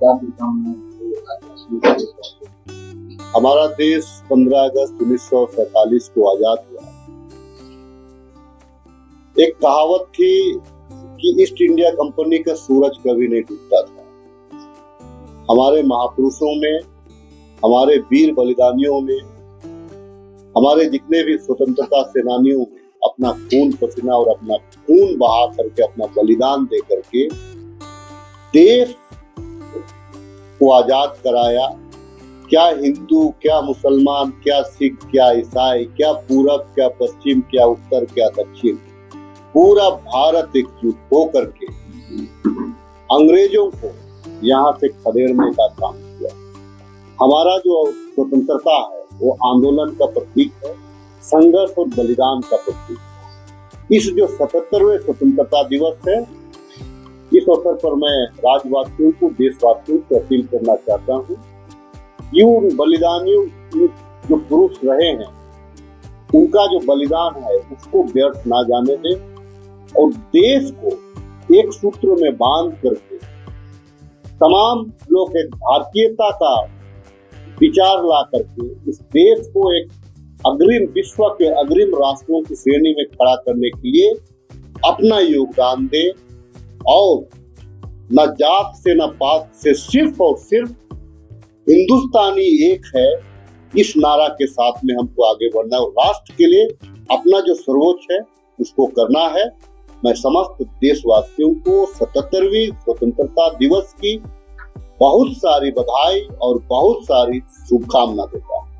क्या शुभकामनाएं? हमारा देश 15 अगस्त 1947 को आजाद हुआ। एक कहावत थी कि ईस्ट इंडिया कंपनी का सूरज कभी नहीं डूबता था। हमारे महापुरुषों ने, हमारे वीर बलिदानियों ने, हमारे जितने भी स्वतंत्रता सेनानियों ने अपना खून पसीना और अपना खून बहा करके, अपना बलिदान दे करके देश को आजाद कराया। क्या हिंदू, क्या मुसलमान, क्या सिख, क्या ईसाई, क्या पूरब, क्या पश्चिम, क्या उत्तर, क्या दक्षिण, पूरा भारत एकजुट होकर के अंग्रेजों को यहाँ से खदेड़ने का काम किया। हमारा जो स्वतंत्रता है वो आंदोलन का प्रतीक है, संघर्ष और बलिदान का प्रतीक है। इस जो 77वें स्वतंत्रता दिवस है, इस अवसर पर मैं राज्यवासियों को, देशवासियों को अपील करना चाहता हूँ कि उन बलिदानियों जो पुरुष रहे हैं, उनका जो बलिदान है उसको व्यर्थ ना जाने दें और देश को एक सूत्र में बांध करके तमाम लोग एक भारतीयता का विचार ला करके इस देश को एक अग्रिम, विश्व के अग्रिम राष्ट्रों की श्रेणी में खड़ा करने के लिए अपना योगदान दे और न जात से न पात से सिर्फ और सिर्फ हिंदुस्तानी एक है, इस नारा के साथ में हमको आगे बढ़ना है और राष्ट्र के लिए अपना जो सर्वोच्च है उसको करना है। मैं समस्त देशवासियों को 77वीं स्वतंत्रता दिवस की बहुत सारी बधाई और बहुत सारी शुभकामना देता हूँ।